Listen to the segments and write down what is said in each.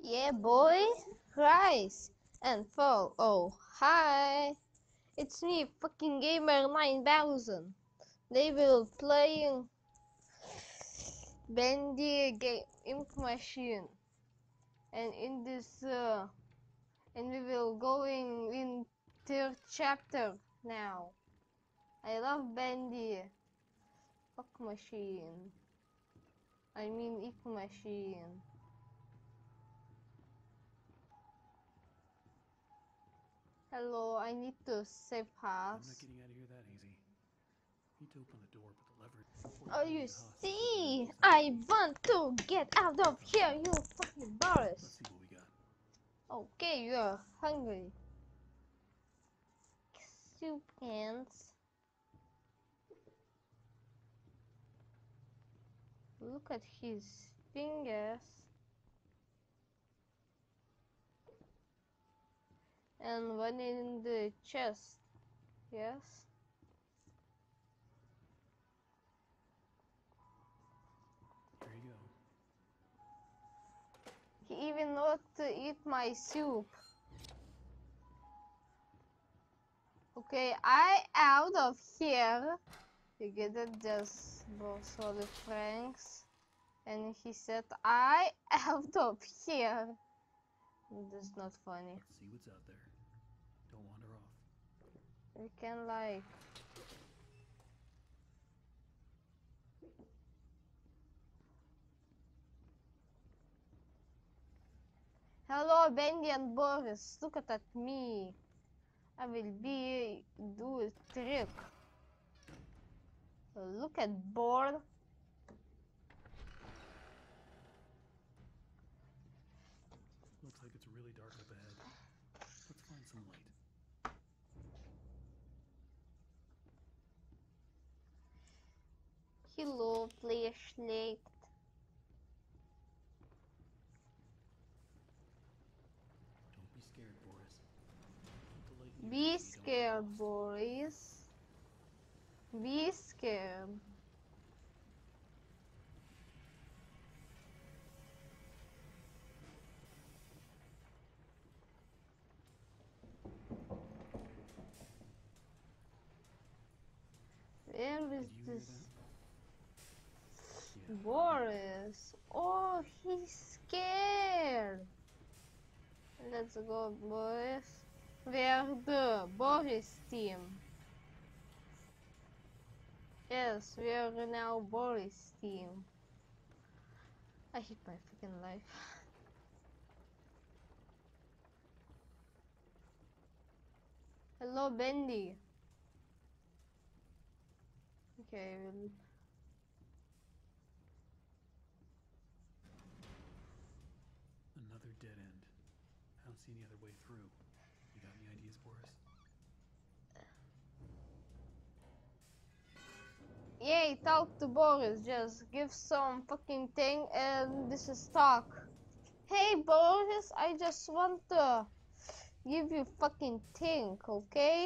Yeah, boy. Rise and fall. Oh, hi. It's me, fucking Gamer 9000. They will playing Bendy game Ink Machine, and in this, and we will going in third chapter now. I love Bendy. Fuck machine. I mean Ink Machine. Hello, I need to save I'm not house. getting out of here that easy. Need to open the door, but the lever before Oh, pulling you it hostage. see, I want to get out of here, you fucking Boris. Let's see what we got. Okay, you're hungry. Soup cans. Look at his fingers. And one in the chest. Yes. There you go. He even not to eat my soup. Okay, I out of here. You get it? Just for the Franks. And he said, I out of here. That's not funny. Let's see what's out there. Don't wander off. We can like... Hello, Bendy and Boris. Look at me. I will do a trick. Look at board. Looks like it's really dark up ahead. Let's find some light. Hello, flashlight. Don't be scared, Boris. Keep the light near Be you so you don't get scared, lost. Boris. Be scared. Where is Did you hear this that? Yeah. Boris? Oh, he's scared. Let's go, Boris. Where the Boris team? Yes, we are now Boris team. I hate my freaking life. Hello, Bendy. Okay, Another dead end. I don't see any other way through. You got any ideas, Boris? yay, talk to Boris. Just give some fucking thing and this is talk. Hey, Boris, I just want to give you fucking thing, okay?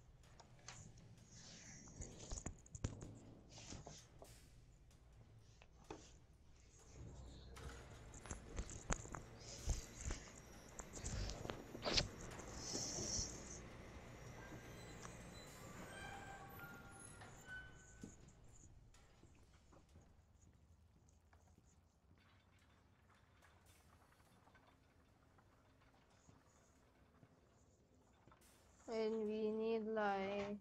And we need like...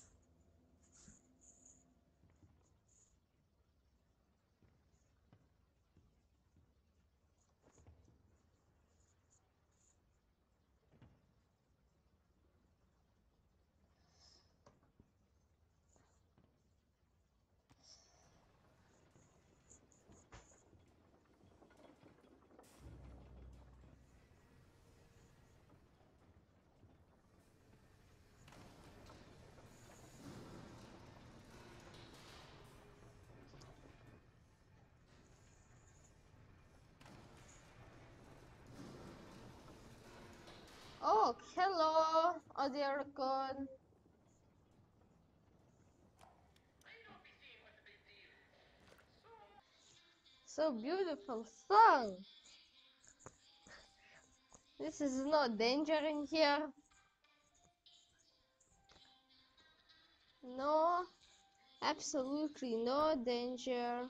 Oh, hello, Odircon. So beautiful song. This is no danger in here. No, absolutely no danger.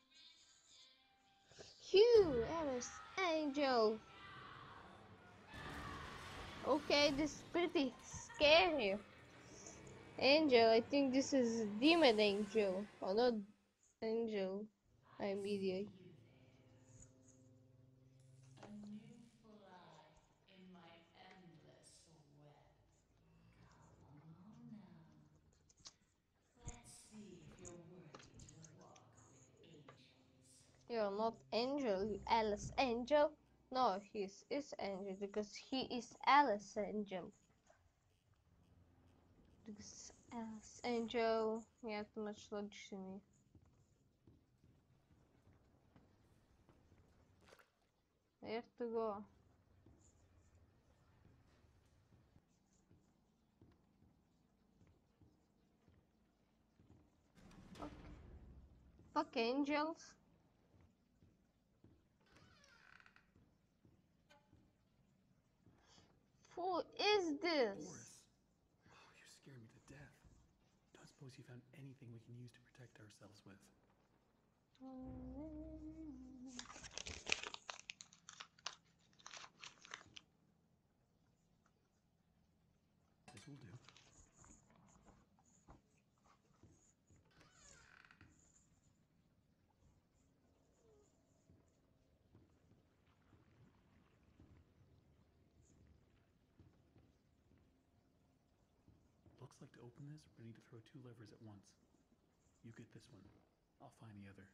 Phew, Alice Angel. Okay, this is pretty scary. Angel, I think this is Demon Angel. Or not Angel. I'm idiot. A new fly in my endless web. Come on now. Let's see if you're worthy to walk with angels. You're not Angel, you Alice Angel. No, he's is Angel because he is Alice Angel. Because Alice Angel, yeah, too much logic to me. Where to go? Fuck, fuck angels. Who is this? Boris. Oh, you scare me to death. Don't suppose you found anything we can use to protect ourselves with. This will do. Looks like to open this, we need to throw 2 levers at once. You get this one. I'll find the other.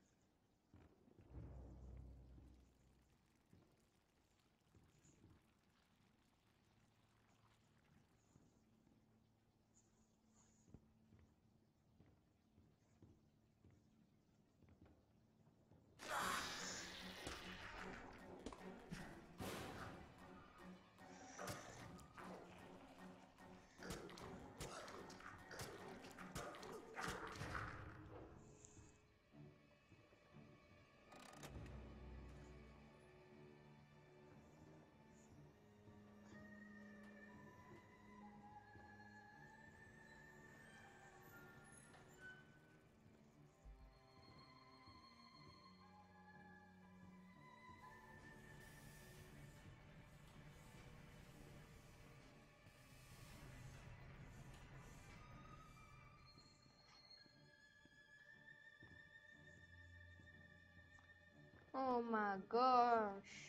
Oh my gosh.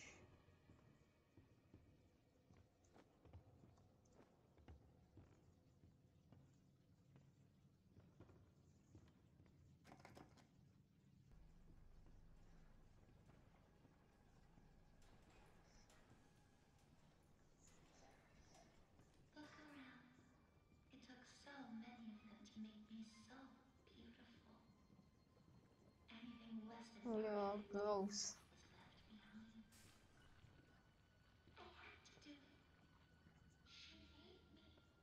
Look around. It took so many of them to make me so beautiful. Anything less than You're perfect gross. was left behind. I had to do it. She made me.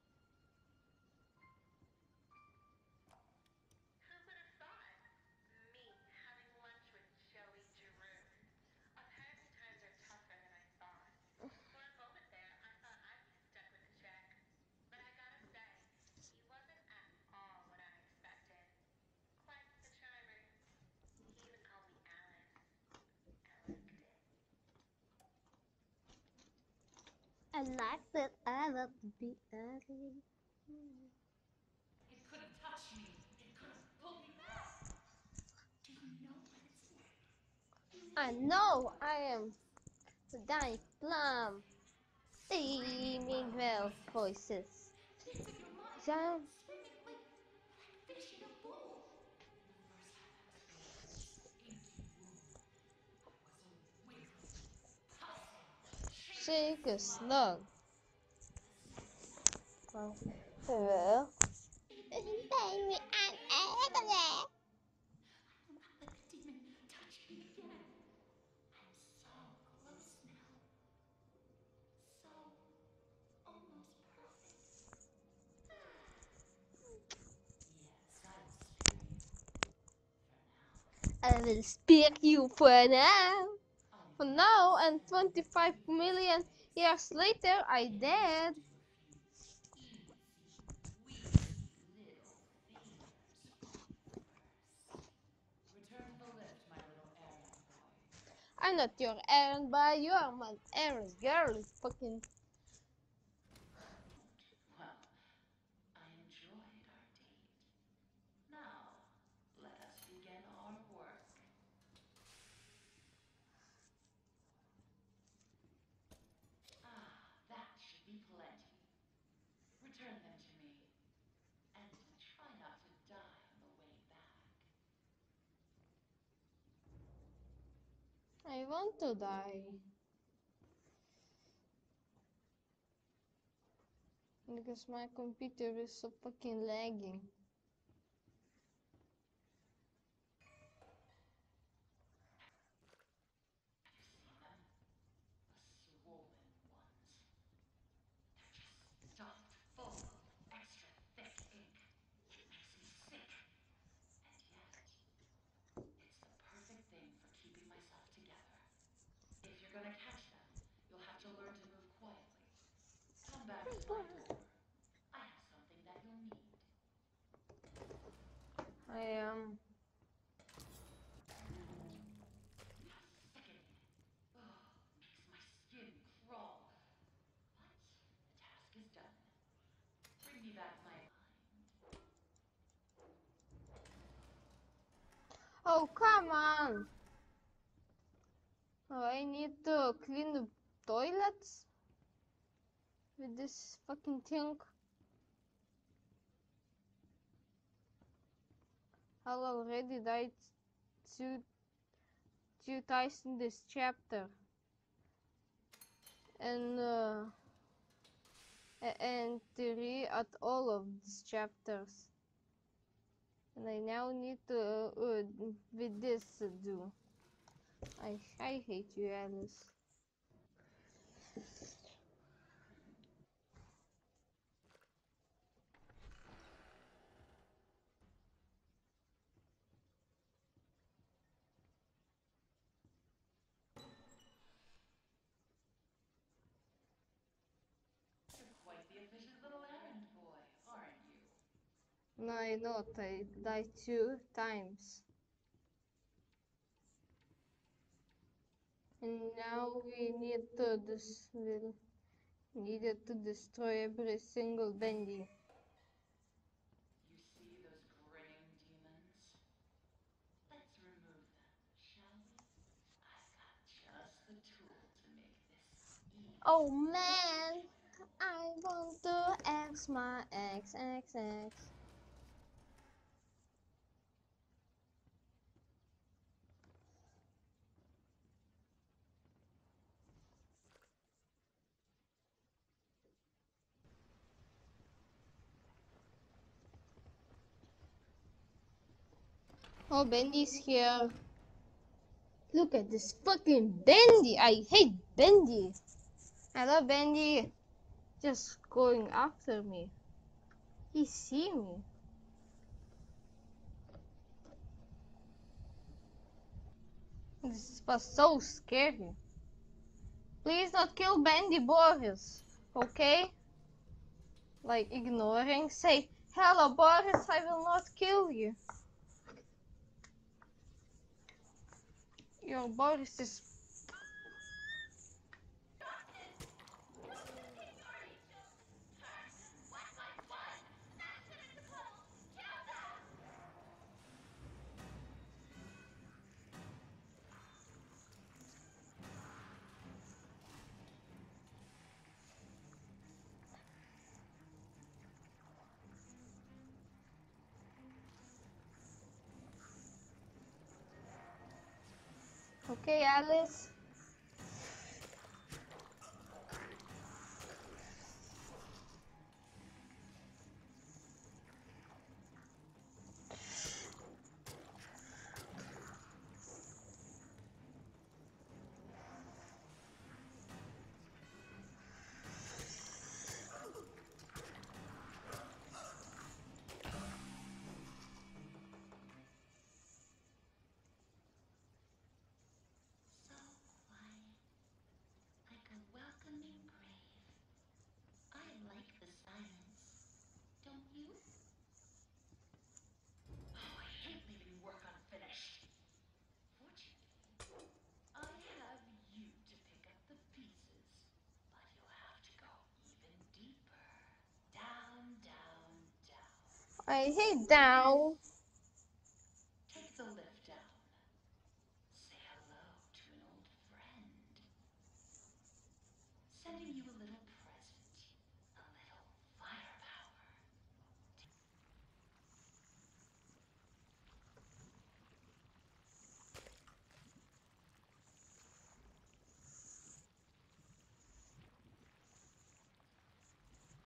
Who would have thought? Me having lunch with Joey Giroux. Apparently times are tougher than I thought. For a moment there, I thought I'd be stuck with a check. But I gotta say, he wasn't at all what I expected. Quite the charmer. He even called me Alice. I liked it. I like that. I love to be ugly. It couldn't touch me. It couldn't pull me back. Do you know what it's like? I know I am the dying plum. Steaming well voices. Think with your mind. Sound Swimming like fish in a bowl. First time I experienced this inky womb. I was a wiggly, pussy, shake a slug. Well. Baby, I'm ugly. I won't let the demon touch me again. I'm so close now. So almost perfect. Yes, I will spare you. For now. I will spare you for now. Only For now and 25 million Years later, I did. Return to the lift, my little errand boy. I'm not your errand boy, you are my errand girl, you fucking. Well, I enjoyed our date. Now, let us begin our work. That should be plenty. Return them to me. And try not to die on the way back. I want to die. Because my computer is so fucking lagging. Swollen ones. They're just stuffed full of extra thick ink. It makes me sick. And yet, it's the perfect thing for keeping myself together. If you're gonna catch them, you'll have to learn to move quietly. Come back to my door. I have something that you'll need. I am. Sickening. Ugh, makes my skin crawl. But the task is done. Bring me back my mind. Oh, come on! Oh, I need to clean the toilets with this fucking thing. I already died two times in this chapter. And three at all of these chapters. And I now need to with this do. I hate you, Alice. You're quite the efficient little errand boy, aren't you? No, I not. I died two times. And now we needed to destroy every single bendy. You see those grinning demons? Let's remove them, shall we? I've got just the tool to make this easy. Oh man, I want to X my XXX. Oh, Bendy's here. Look at this fucking Bendy. I hate Bendy. I love Bendy. Just going after me. He see me. This was so scary. Please not kill Bendy, Boris. Okay? Like ignoring. Say, hello Boris, I will not kill you. Your Boris is... Okay, Alice. I hate down.